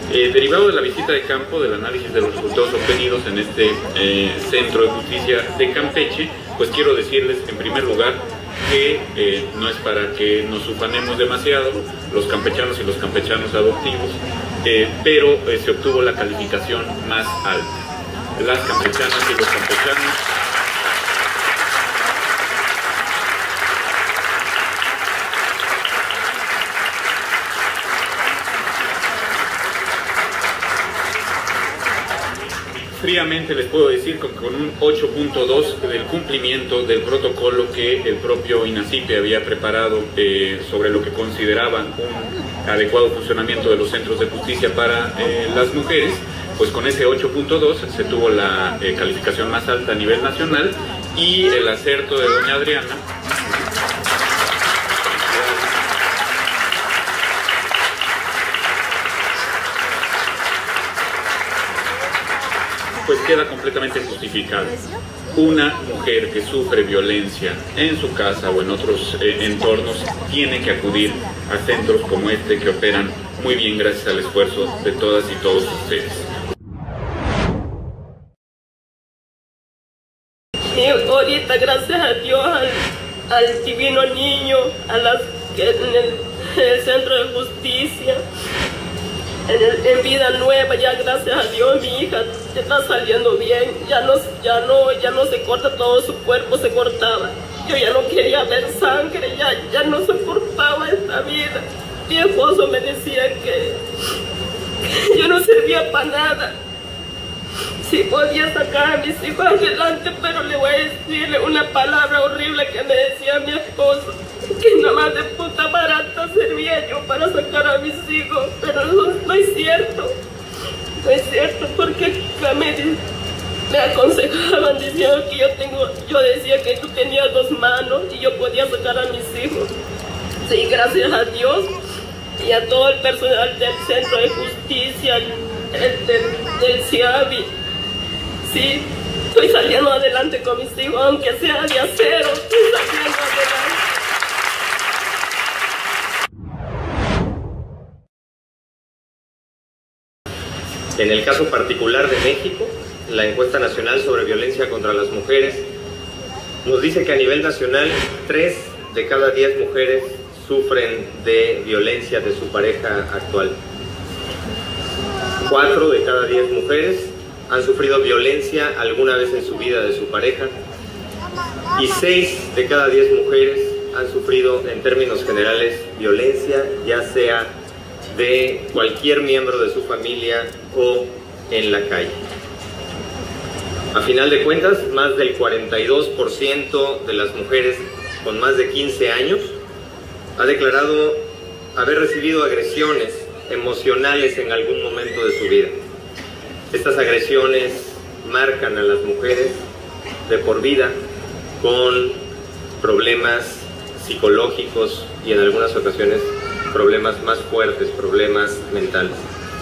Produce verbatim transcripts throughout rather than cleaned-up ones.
Eh, derivado de la visita de campo, del análisis de los resultados obtenidos en este eh, Centro de Justicia de Campeche, pues quiero decirles en primer lugar que eh, no es para que nos ufanemos demasiado los campechanos y los campechanos adoptivos, eh, pero eh, se obtuvo la calificación más alta. Las campechanas y los campechanos fríamente les puedo decir que con un ocho punto dos del cumplimiento del protocolo que el propio INACYPE había preparado eh, sobre lo que consideraban un adecuado funcionamiento de los centros de justicia para eh, las mujeres, pues con ese ocho punto dos se tuvo la eh, calificación más alta a nivel nacional, y el acerto de doña Adriana pues queda completamente justificado. Una mujer que sufre violencia en su casa o en otros eh, entornos tiene que acudir a centros como este, que operan muy bien gracias al esfuerzo de todas y todos ustedes. Y ahorita, gracias a Dios, al, al divino niño, a las, en, el, en el Centro de Justicia, En, el, en vida nueva, ya gracias a Dios mi hija está saliendo bien, ya no, ya no, ya no se corta, todo su cuerpo se cortaba. Yo ya no quería ver sangre, ya, ya no soportaba esta vida. Mi esposo me decía que, que yo no servía para nada. Sí podía sacar a mis hijos adelante, pero le voy a decirle una palabra horrible que me decía mi esposo, que nada más de puta barata servía yo para sacar a mis hijos, pero eso no es cierto, no es cierto, porque me, me aconsejaban diciendo que yo tengo, yo decía que tú tenías dos manos y yo podía sacar a mis hijos. Sí, gracias a Dios y a todo el personal del Centro de Justicia, el, el, del, del CIAVI, sí, estoy saliendo adelante con mis hijos, aunque sea de acero, estoy saliendo adelante. En el caso particular de México, la encuesta nacional sobre violencia contra las mujeres nos dice que a nivel nacional, tres de cada diez mujeres sufren de violencia de su pareja actual. Cuatro de cada diez mujeres han sufrido violencia alguna vez en su vida de su pareja, y seis de cada diez mujeres han sufrido, en términos generales, violencia, ya sea de cualquier miembro de su familia o en la calle. A final de cuentas, más del cuarenta y dos por ciento de las mujeres con más de quince años ha declarado haber recibido agresiones emocionales en algún momento de su vida. Estas agresiones marcan a las mujeres de por vida con problemas psicológicos y en algunas ocasiones problemas más fuertes, problemas mentales.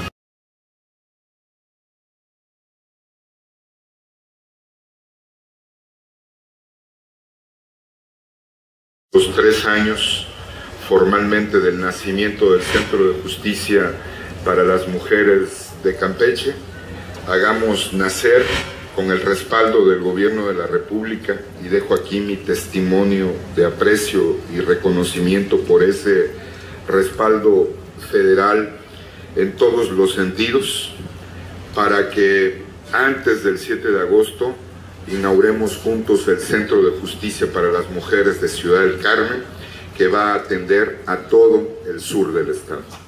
Los tres años formalmente del nacimiento del Centro de Justicia para las Mujeres de Campeche, hagamos nacer con el respaldo del Gobierno de la República, y dejo aquí mi testimonio de aprecio y reconocimiento por ese respaldo federal en todos los sentidos, para que antes del siete de agosto inauguremos juntos el Centro de Justicia para las Mujeres de Ciudad del Carmen, que va a atender a todo el sur del estado.